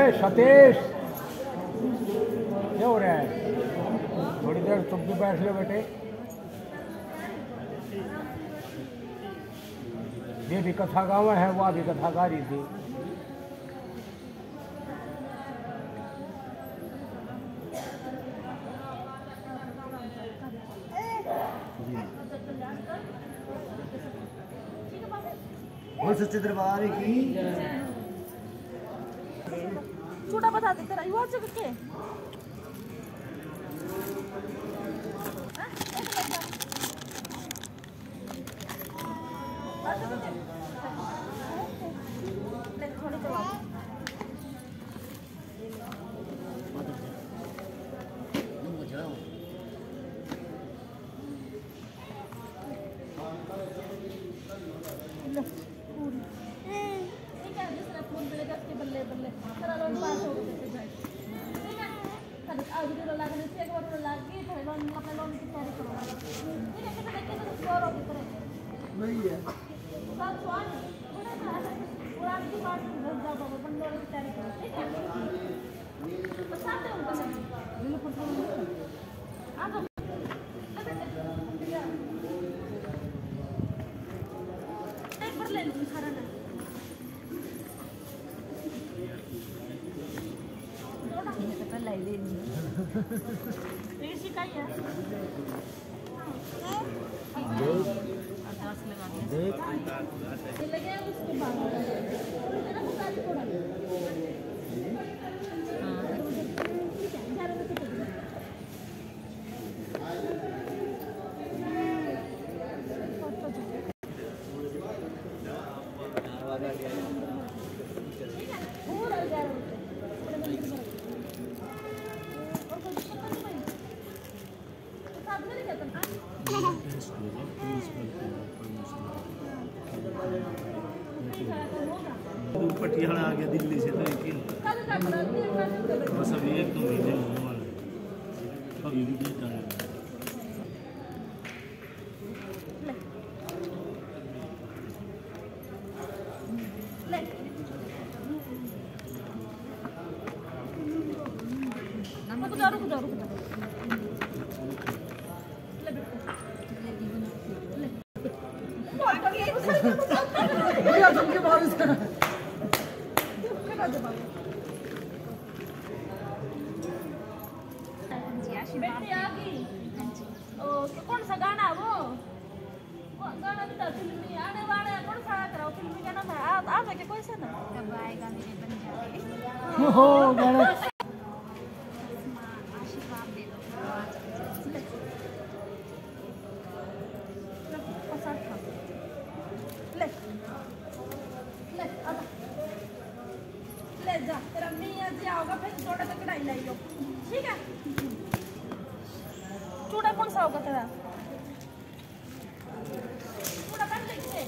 सतीश क्या हो रहा है? थोड़ी देर तुम भी बैठ लो बेटे। ये भी कथा गावा है, वह भी कथा गा रही थी। सच्चे दरबार की छोटा बता दे तेरा युवा जगह के पटियाला आ गया दिल्ली से, तो बस अभी 1-2 महीने होने वाले, अभी भी जाने कौन सा गाना वो गाना भी तो फिल्मी आने वाला है, कौन सा कराओ फिल्मी का नाम है आप के कोई सा ना कब आएगा मेरे बन जाए हो गाना आशीर्वाद दे दो ले ले ले जा तेरा मियां जी आओगा फिर थोड़ा सा कढ़ाई लाइयो, ठीक है? चूड़ा कौन सा होगा तेरा? चूड़ा काट लेंगे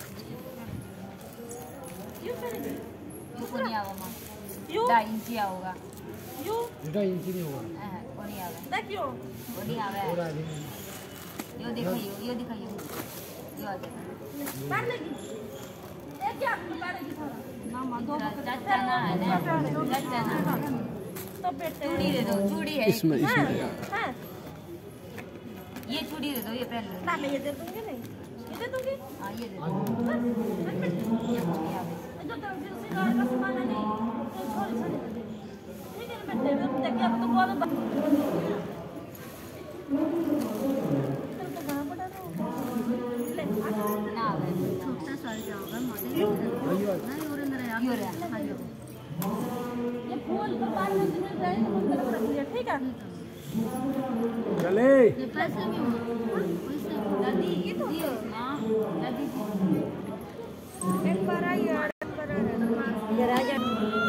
यू करेंगे यू को नहीं आवा मां यू 2.5 इंच आओगा यू 2.5 इंच नहीं होगा। हां को नहीं आवा देखियो को नहीं आवा यो दिखाइयो यो आ देखो काट लेगी एक क्या काटेगी सारा ना मां दो चाचा ना है ना चाचा ना तो बेटे चूड़ी दे दो, चूड़ी है इसमें हां ये चूड़ी दे दो, ये पहन लो ना मैं ये दे दूंगी, नहीं ये दे दूंगी। हां ये दे दो जो तेरा सिंगार का सामान है नहीं तो छोड़ छोड़ दे, ठीक है बेटे? देखिए अब तो बहुत तेरे को कहां पड़ा था ले ना आवे छोटा साइज जाओगा मॉडल अयो नहीं और अंदर यो रे ये फूल का बाद में तुम्हें जाए तो फूल रख लिया, ठीक है? चले ये पैसे भी दादी ये तो हां दादी एक बार आई यार एक बार जरा जा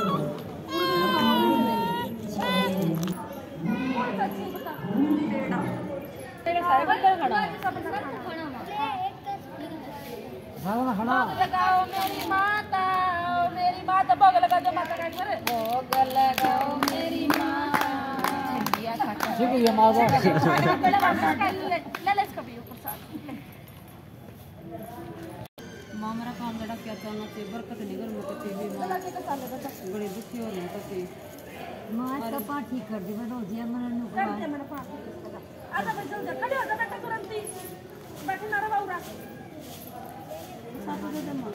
तेरे सारे बंदर खड़ा खाना खाना लगाओ मेरी माता भोग लगा दो माता का घर भोग लगाओ मेरी मां ठीक है ये मावा ले ले इसका भी ऊपर साथ मामरा काम लड़ा क्या चाहना चाहिए बरकत नहीं घर में कच्ची भी चला के साले बता बड़े दुखी हो रहे हैं कच्ची माँ का पाठ ठीक कर दे मैं रोजिया मन कर दे मेरा पास आधा बजे जल्दी खड़े हो जा बेटा तुरंत ही बैठे ना रहा उड़ा साथ दे दे मां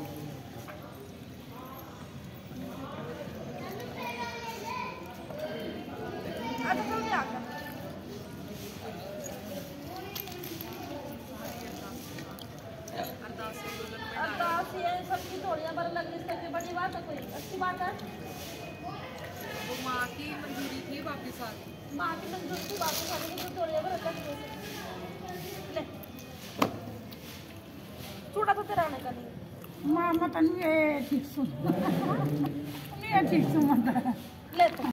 आधा जल्दी आ जा अरदास ये सबकी थोड़ियां बार लगनी इससे बड़ी बात है कोई अच्छी बात है वो माँ की मंजूरी थी वापिस आ गई माँ की मंजूर की बात है तो थोड़ियां बार लगनी ले छोटा तो तेरा आने का नहीं माँ मत नहीं ठीक सुन नहीं ठीक सुन मत ले तो